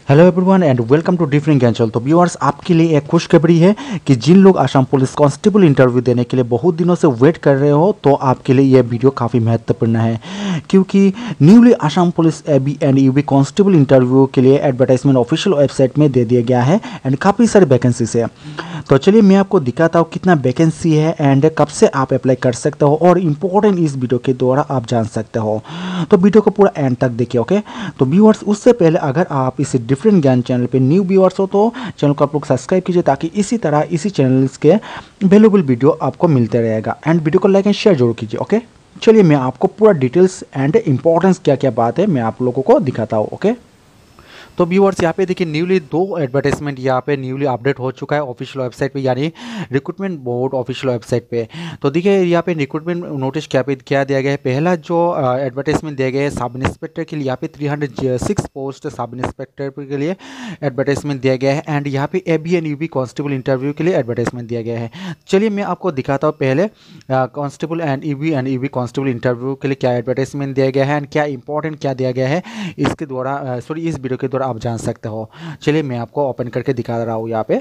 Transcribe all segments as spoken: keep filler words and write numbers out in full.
Hello everyone and welcome to different channel. तो viewers, आपके लिए एक खुशखबरी है कि जिन लोग असम पुलिस कांस्टेबल इंटरव्यू देने के लिए बहुत दिनों से वेट कर रहे हो तो आपके लिए यह वीडियो काफ़ी महत्वपूर्ण है, क्योंकि newly Assam police AB and UB constable interview के लिए एडवर्टाइजमेंट ऑफिशियल वेबसाइट में दे दिया गया है एंड काफ़ी सारी वैकेंसीज है। तो चलिए मैं आपको दिखाता हूँ कितना वैकेंसी है एंड कब से आप अप्लाई कर सकते हो और इम्पोर्टेंट इस वीडियो के द्वारा आप जान सकते हो। तो वीडियो को पूरा एंड तक देखिए, ओके। तो व्यूअर्स, उससे पहले अगर आप इस डिफरेंट ज्ञान चैनल पे न्यू व्यूअर्स हो तो चैनल को आप लोग सब्सक्राइब कीजिए, ताकि इसी तरह इसी चैनल्स के वैल्यूएबल वीडियो आपको मिलते रहेगा। एंड वीडियो को लाइक एंड शेयर जरूर कीजिए, ओके। चलिए मैं आपको पूरा डिटेल्स एंड इंपॉर्टेंस क्या क्या बात है मैं आप लोगों को दिखाता हूँ, ओके। तो व्यूअर्स, यहाँ पे देखिए न्यूली दो एडवर्टाइजमेंट यहाँ पे न्यूली अपडेट हो चुका है ऑफिशियल वेबसाइट पे, यानी रिक्रूटमेंट बोर्ड ऑफिशियल वेबसाइट पे। तो देखिए यहाँ पे रिक्रूटमेंट नोटिस क्या पे क्या दिया गया है। पहला जो एडवर्टाइजमेंट दिया गया है सब इंस्पेक्टर के लिए, यहाँ पे three hundred six post sub inspector के लिए एडवर्टाइजमेंट दिया गया है एंड यहाँ पे A B N U B constable interview के लिए एडवर्टाइजमेंट दिया गया है। चलिए मैं आपको दिखाता हूँ पहले constable and E B and U B constable interview के लिए क्या एडवर्टाइजमेंट दिया गया है एंड क्या इंपॉर्टेंट क्या दिया गया है इसके द्वारा सॉरी इस वीडियो के द्वारा आप जान सकते हो। चलिए मैं आपको ओपन करके दिखा रहा हूं यहाँ पे।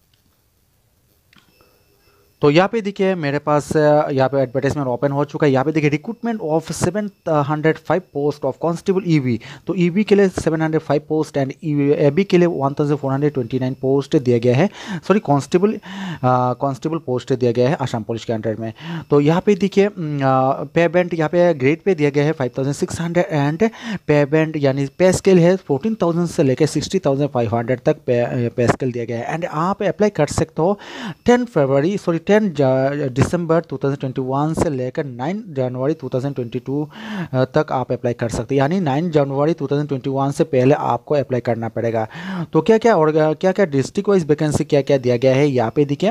तो यहाँ पे देखिए मेरे पास यहाँ पे एडवर्टाइजमेंट ओपन हो चुका है। यहाँ पे देखिए recruitment of seven hundred five post of constable EV. तो ईवी के लिए seven hundred five post and AB के लिए one thousand four hundred twenty nine post दिया गया है। सॉरी कांस्टेबल कांस्टेबल पोस्ट दिया गया है असम पुलिस के अंडर में। तो यहाँ पे देखिए पेमेंट यहाँ पे ग्रेड पे दिया गया है five thousand six hundred and payment यानी पे स्केल है फोर्टीन थाउजेंड से लेकर सिक्सटी थाउजेंड फाइव हंड्रेड तक पे, पे स्केल दिया गया है एंड आप अप्लाई कर सकते हो टेन फरवरी सॉरी टेन दिसंबर टू थाउजेंड ट्वेंटी वन से लेकर नाइन जनवरी टू थाउजेंड ट्वेंटी टू तक आप अप्लाई कर सकते हैं, यानी नाइन जनवरी टू थाउजेंड ट्वेंटी वन से पहले आपको अप्लाई करना पड़ेगा। तो क्या क्या और क्या क्या डिस्ट्रिक्ट वाइज वैकेंसी क्या क्या दिया गया है यहाँ पे देखिए।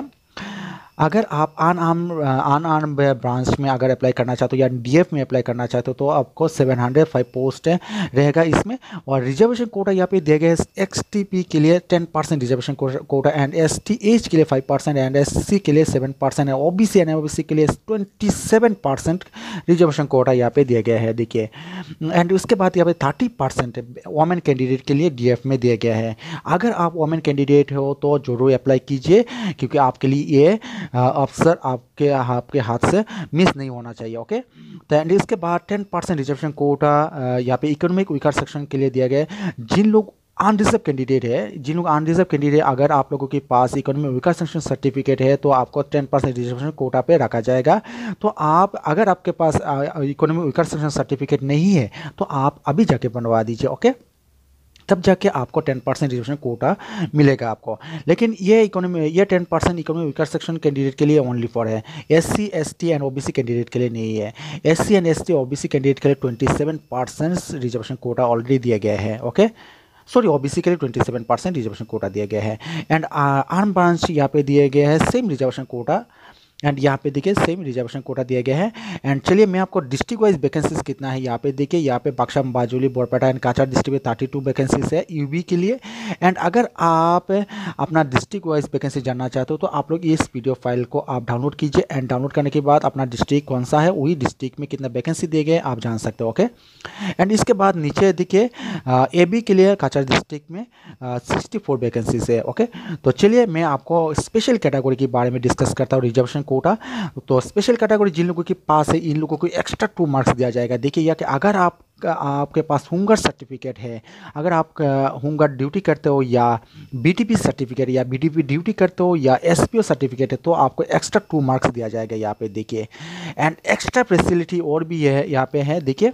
अगर आप आन आम आन आन ब्रांच में अगर अप्लाई करना चाहते हो या डीएफ में अप्लाई करना चाहते हो तो आपको सेवन हंड्रेड फाइव पोस्ट रहेगा इसमें। और रिजर्वेशन कोटा यहाँ पे दिया गया है एक्स टी पी के लिए ten percent reservation quota and S T H के लिए five percent and S C के लिए सेवन परसेंट है। O B C and O B C के लिए twenty seven percent reservation quota यहाँ पे दिया गया है देखिए। एंड उसके बाद यहाँ पे थर्टी परसेंट वोमेन कैंडिडेट के लिए डी एफ में दिया गया है। अगर आप वोमेन कैंडिडेट हो तो जरूर अप्लाई कीजिए, क्योंकि आपके लिए ये अफसर आपके आपके हाथ से मिस नहीं होना चाहिए, ओके। तो एंड इसके बाद टेन परसेंट रिजर्वेशन कोटा यहाँ पे इकोनॉमिक वीकर सेक्शन के लिए दिया गया है। जिन लोग अनरिजर्व कैंडिडेट है जिन लोग अनरिजर्व कैंडिडेट अगर आप लोगों के पास इकोनॉमिक वीकर सेक्शन सर्टिफिकेट है तो आपको टेन परसेंट रिजर्वेशन कोटा पे रखा जाएगा। तो आप अगर आपके पास इकोनॉमिक वीकर सेक्शन सर्टिफिकेट नहीं है तो आप अभी जाके बनवा दीजिए, ओके। तब जाके आपको टेन परसेंट रिजर्वेशन कोटा मिलेगा आपको। लेकिन ये इकोनॉमी ये ten percent economy weaker section candidate के लिए ओनली फॉर है, S C S T and O B C candidate के लिए नहीं है। S C and S T O B C candidate के लिए twenty seven percent reservation quota already दिया गया है, ओके। सॉरी ओबीसी के लिए twenty seven percent reservation quota दिया गया है एंड आर्म ब्रांच यहाँ पे दिया गया है सेम रिजर्वेशन कोटा एंड यहाँ पे देखिए सेम रिजर्वेशन कोटा दिया गया है। एंड चलिए मैं आपको डिस्ट्रिक्ट वाइज वैकेंसीज कितना है यहाँ पे देखिए। यहाँ पे बक्सम, बाजोली, बोरपेटा एंड काचार डिस्ट्रिक्ट में थर्टी टू वैकेंसीज है यूबी के लिए। एंड अगर आप अपना डिस्ट्रिक्ट वाइज वैकेंसी जानना चाहते हो तो आप लोग इस वीडियो फाइल को आप डाउनलोड कीजिए एंड डाउनलोड करने के बाद अपना डिस्ट्रिक्ट कौन सा है वही डिस्ट्रिक्ट में कितना वैकेंसी दिए गए आप जान सकते हो, ओके। एंड इसके बाद नीचे देखिए ए बी के लिए काचार डिस्ट्रिक्ट में सिक्सटी फोर वैकेंसीज है, ओके। तो चलिए मैं आपको स्पेशल कैटेगरी के बारे में डिस्कस करता हूँ रिजर्वेशन कोटा। तो स्पेशल कैटेगरी जिन लोगों के पास है इन लोगों को एक्स्ट्रा टू मार्क्स दिया जाएगा देखिए। या कि अगर आप आपके पास होमगार्ड सर्टिफिकेट है, अगर आप होमगार्ड ड्यूटी करते हो या बीटीपी सर्टिफिकेट या बीटीपी ड्यूटी करते हो या एसपीओ सर्टिफिकेट है तो आपको एक्स्ट्रा टू मार्क्स दिया जाएगा यहाँ पे देखिए। एंड एक्स्ट्रा फैसिलिटी और भी है यहाँ पे है देखिए,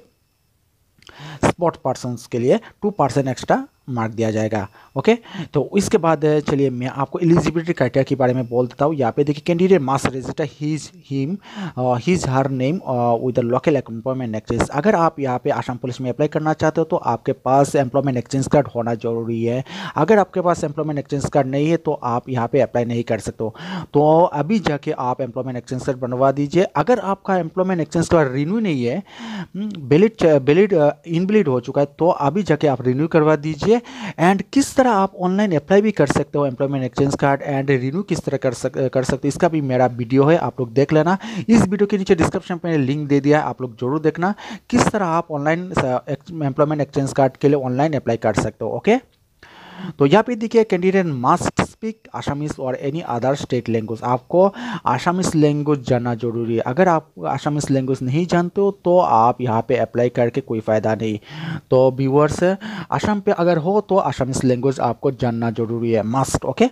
स्पोर्ट पर्सन्स के लिए टू परसेंट एक्स्ट्रा मार्क दिया जाएगा, ओके। तो इसके बाद चलिए मैं आपको एलिजिबिलिटी क्राइटेरिया के बारे में बोल देता हूँ। यहाँ पे देखिए candidate must register his him his her name with the local employment exchange. अगर आप यहाँ पे असम पुलिस में अप्लाई करना चाहते हो तो आपके पास एम्प्लॉयमेंट एक्सचेंज कार्ड होना जरूरी है। अगर आपके पास एम्प्लॉयमेंट एक्सचेंज कार्ड नहीं है तो आप यहाँ पे अप्लाई नहीं कर सकते हो। तो अभी जाके आप एम्प्लॉयमेंट एक्सचेंज कार्ड बनवा दीजिए। अगर आपका एम्प्लॉयमेंट एक्सचेंज कार्ड रिन्यू नहीं है, वैलिड वैलिड इनवैलिड हो चुका है, तो अभी जाके आप रिन्यू करवा दीजिए। एंड किस तरह आप ऑनलाइन अप्लाई भी कर सकते हो employment exchange card and renew किस तरह कर सक कर सकते हो इसका भी मेरा वीडियो है, आप लोग देख लेना। इस वीडियो के नीचे डिस्क्रिप्शन में लिंक दे दिया है, आप लोग जरूर देखना किस तरह आप ऑनलाइन एम्प्लॉयमेंट एक्सचेंज कार्ड के लिए ऑनलाइन अप्लाई कर सकते हो, ओके। तो यहाँ पे देखिए कैंडिडेट मस्ट स्पीक आसामीज और एनी अदर स्टेट लैंग्वेज। आपको आसामीज लैंग्वेज जानना जरूरी है। अगर आप आसामीज लैंग्वेज नहीं जानते हो तो आप यहाँ पे अप्लाई करके कोई फ़ायदा नहीं। तो व्यूअर्स असम पे अगर हो तो आसामीज लैंग्वेज आपको जानना जरूरी है, मस्ट। ओके,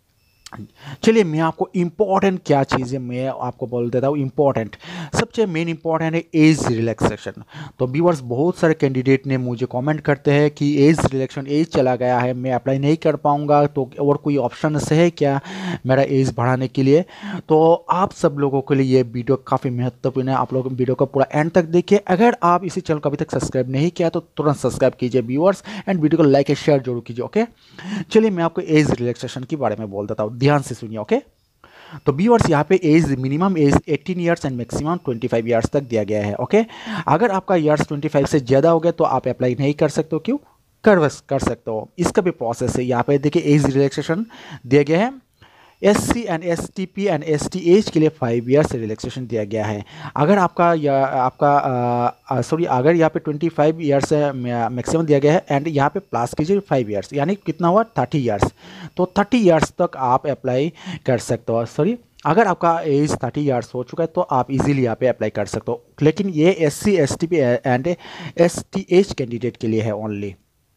चलिए मैं आपको इम्पोर्टेंट क्या चीज़ है मैं आपको बोल देता हूँ। इम्पोर्टेंट सबसे मेन इम्पोर्टेंट है एज रिलैक्सेशन। तो व्यूअर्स बहुत सारे कैंडिडेट ने मुझे कमेंट करते हैं कि एज रिलैक्सेशन एज चला गया है, मैं अप्लाई नहीं कर पाऊंगा, तो और कोई ऑप्शन है क्या मेरा एज बढ़ाने के लिए। तो आप सब लोगों के लिए ये वीडियो काफ़ी महत्वपूर्ण है। आप लोग वीडियो को पूरा एंड तक देखिए। अगर आप इसी चैनल को अभी तक सब्सक्राइब नहीं किया तो तुरंत सब्सक्राइब कीजिए व्यूअर्स, एंड वीडियो को लाइक एंड शेयर जरूर कीजिए। ओके, चलिए मैं आपको एज रिलैक्सेशन के बारे में बोल देता हूँ, ध्यान से सुनिए। ओके, तो व्यूअर्स यहाँ पे एज मिनिमम एज अठारह इयर्स एंड मैक्सिमम पच्चीस इयर्स तक दिया गया है। ओके, अगर आपका इयर्स पच्चीस से ज़्यादा हो गया तो आप अप्लाई नहीं कर सकते हो। क्यों? कर बस कर सकते हो, इसका भी प्रोसेस है। यहाँ पे देखिए एज रिलैक्सेशन दिया गया है। S C and S T P and S T age के लिए फाइव ईयर्स रिलैक्सेशन दिया गया है। अगर आपका या आपका सॉरी अगर यहाँ पे ट्वेंटी फाइव ईयर्स मैक्सिमम दिया गया है एंड यहाँ पे प्लस कीजिए फाइव ईयर्स, यानी कितना हुआ थर्टी ईयर्स। तो थर्टी ईयर्स तक आप अप्लाई कर सकते हो। सॉरी अगर आपका एज थर्टी ईयर्स हो चुका है तो आप इजीली यहाँ पे अप्लाई कर सकते हो, लेकिन ये S C S T P and S T age candidate के लिए है ओनली।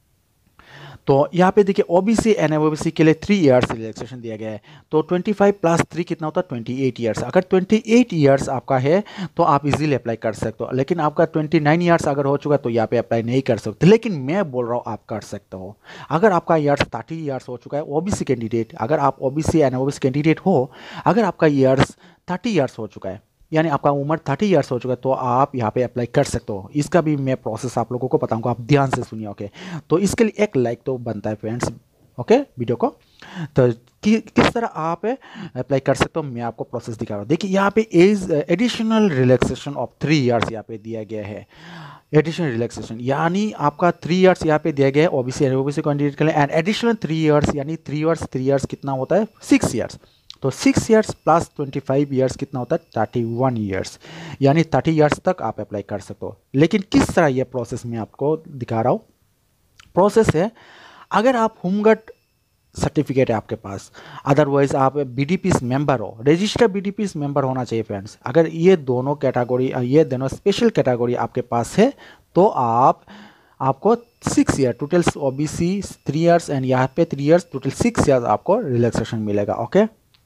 तो यहाँ पे देखिए ओबीसी एंड ओबीसी के लिए थ्री इयर्स रिलैक्सेशन दिया गया है। तो ट्वेंटी फाइव प्लस थ्री कितना होता है? Twenty eight years. अगर ट्वेंटी एट ईयर्स आपका है तो आप इजीली अप्लाई कर सकते हो, लेकिन आपका ट्वेंटी नाइन ईयर्स अगर हो चुका है तो यहाँ पे अप्लाई नहीं कर सकते। लेकिन मैं बोल रहा हूँ आप कर सकते हो। अगर आपका ईयर्स थर्टी ईयर्स हो चुका है ओबीसी कैंडिडेट, अगर आप ओबीसी एंड ओबीसी कैंडिडेट हो, अगर आपका ईयर्स थर्टी ईयर्स हो चुका है यानी आपका उम्र थर्टी ईयर्स हो चुका है तो आप यहाँ पे अप्लाई कर सकते हो। इसका भी मैं प्रोसेस आप लोगों को बताऊंगा, आप ध्यान से सुनिए। ओके, तो इसके लिए एक लाइक तो बनता है फ्रेंड्स। ओके, वीडियो को तो कि, किस तरह आप अप्लाई कर सकते हो मैं आपको प्रोसेस दिखा रहा हूँ। देखिए यहाँ पे age additional relaxation of three years यहाँ पे दिया गया है। एडिशनल रिलैक्सेशन यानी आपका थ्री इयर्स यहाँ पे दिया गया है ओबीसी एंड ओबीसी कैंडिडेट के लिए, एंड एडिशनल थ्री इयर्स यानी थ्री इयर्स थ्री इयर्स कितना होता है? Six years. तो six years plus twenty five years कितना होता है? थर्टी वन ईयर्स, यानी थर्टी इयर्स तक आप अप्लाई कर सकते हो। लेकिन किस तरह ये प्रोसेस मैं आपको दिखा रहा हूँ। प्रोसेस है, अगर आप होमगार्ड सर्टिफिकेट है आपके पास, अदरवाइज आप बीडीपीस मेंबर हो, रजिस्टर्ड बीडीपीस मेंबर होना चाहिए फ्रेंड्स। अगर ये दोनों कैटेगरी ये दोनों स्पेशल कैटेगरी आपके पास है तो आप आपको six year total OBC three years and यहाँ पे three years total six years आपको रिलैक्सेशन मिलेगा। ओके,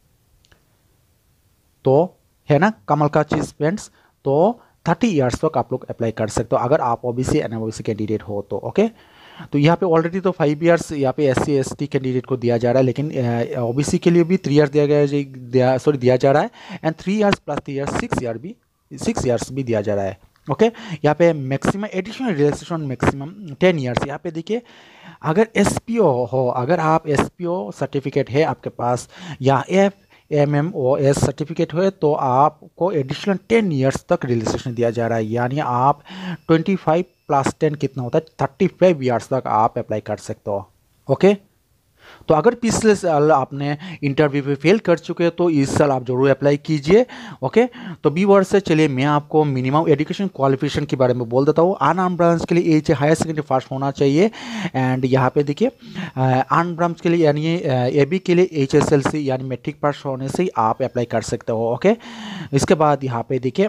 तो है ना कमल का चीज फ्रेंड्स। तो थर्टी इयर्स तक आप लोग अप्लाई कर सकते हो अगर आप ओबीसी एंड ओबीसी कैंडिडेट हो तो। ओके, तो यहाँ पे ऑलरेडी तो फाइव इयर्स यहाँ पे S C S T candidate को दिया जा रहा है, लेकिन ओबीसी के लिए भी थ्री इयर्स दिया गया है, सॉरी दिया जा रहा है, and three years plus three years six year भी सिक्स इयर्स भी दिया जा रहा है। ओके, यहाँ पे maximum additional relaxation maximum ten years. यहाँ पे देखिए अगर एस पी ओ हो, अगर आप एस पी ओ सर्टिफिकेट है आपके पास या F M M O S certificate है तो आपको एडिशनल टेन इयर्स तक रिलैक्सेशन दिया जा रहा है, यानी आप ट्वेंटी फाइव प्लस टेन कितना होता है? थर्टी फाइव ईयर्स तक आप अप्लाई कर सकते हो। ओके, तो अगर पिछले साल आपने इंटरव्यू पे फेल कर चुके हैं तो इस साल आप जरूर अप्लाई कीजिए। ओके, तो व्यूअर्स से चलिए मैं आपको मिनिमम एजुकेशन क्वालिफिकेशन के बारे में बोल देता हूँ। अनआर्म ब्रांच के लिए एच हायर सेकेंडरी पास होना चाहिए, एंड यहाँ पे देखिए अन ब्रांच के लिए यानी ए बी के लिए एच एस एल सी यानी मैट्रिक पास होने से ही आप अप्लाई कर सकते हो। ओके, इसके बाद यहाँ पे देखिए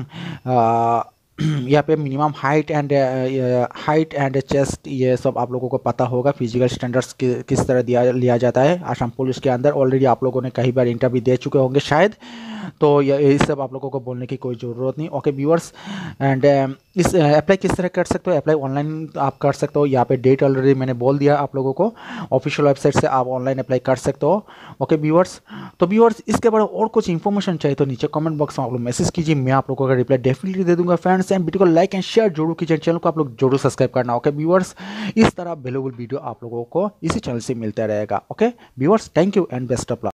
यहाँ पे minimum height and height and chest ये सब आप लोगों को पता होगा। फिजिकल स्टैंडर्ड्स कि, किस तरह दिया लिया जाता है असम पुलिस के अंदर, ऑलरेडी आप लोगों ने कई बार इंटरव्यू दे चुके होंगे शायद, तो ये सब आप लोगों को बोलने की कोई ज़रूरत नहीं। ओके व्यूअर्स, एंड इस अप्लाई किस तरह कर सकते हो? अप्लाई ऑनलाइन आप कर सकते हो। यहाँ पे डेट ऑलरेडी मैंने बोल दिया आप लोगों को, ऑफिशियल वेबसाइट से आप ऑनलाइन अप्लाई कर सकते हो। ओके व्यूअर्स, तो व्यूअर्स इसके बारे में और कुछ इन्फॉर्मेशन चाहिए तो नीचे कमेंट बॉक्स में आप लोग मैसेज कीजिए, मैं आप लोगों का रिप्लाई डेफिनेटली दे दूंगा फ्रेंड्स। एंड वीडियो को लाइक एंड शेयर जरूर कीजिए, चैनल को आप लोग जरूर सब्सक्राइब करना। ओके व्यूअर्स, इस तरह वैल्यूएबल वीडियो आप लोगों को इसी चैनल से मिलता रहेगा। Okay viewers, thank you and best of luck.